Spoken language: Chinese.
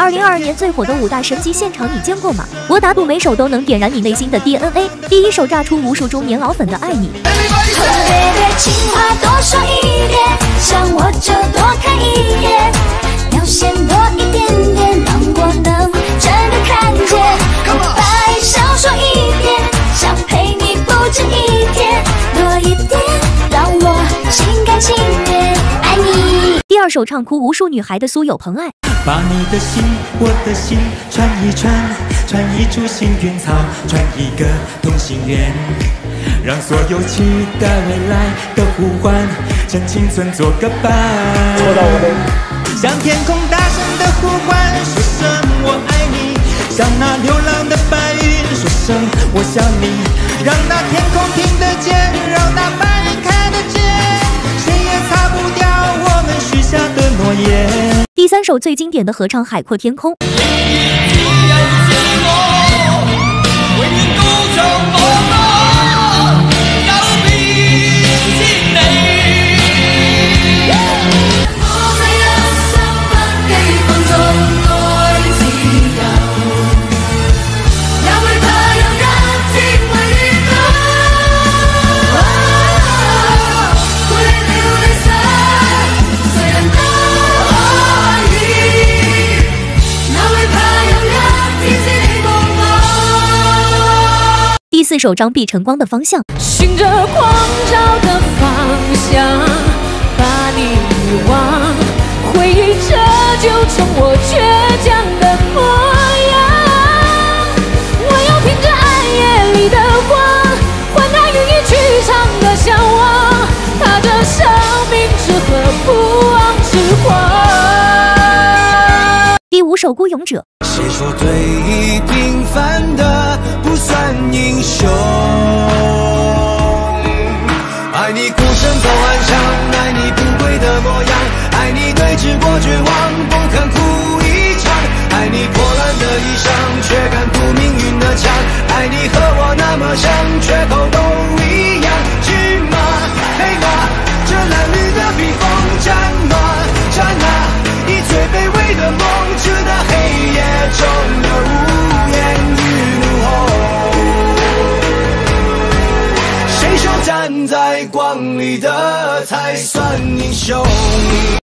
2022年最火的5大神级现场，你见过吗？我打赌每首都能点燃你内心的 DNA。第一首炸出无数中年老粉的爱你。 特别的情话多说一点，想我就多看一眼，表现多一点点，让我能真的看见。我白少说一点，想陪你不止一天，多一点，让我心甘情愿爱你。 第二首唱哭无数女孩的苏有朋爱。 把你的心，我的心串一串，串一株幸运草，串一个同心圆，让所有期待未来的呼唤，趁青春做个伴。向天空大声的呼唤，说声我爱你；向那流浪的白云说声我想你。让那天空听得见，让那白云看得见，谁也擦不掉我们许下的诺言。 第三首最经典的合唱《海阔天空》。第四首张碧晨光的方向， 循着光照的方向，把你遗忘，回忆这就成我倔强的模样。我要凭着暗夜里的光，换他予以去唱的向往，踏着生命之河不忘之光。 第五首孤勇者。 谁说最平凡的不算英雄？爱你孤身走暗巷，爱你不跪的模样，爱你对峙过绝望，不肯哭一场，爱你破烂的衣裳，却敢堵命运的枪，爱你和我那么像，缺口都一样。是吗？黑马，这褴褛的披风，战吗？战啊！以最卑微的梦，直到黑夜中的无言与怒吼。谁说站在光里的才算英雄？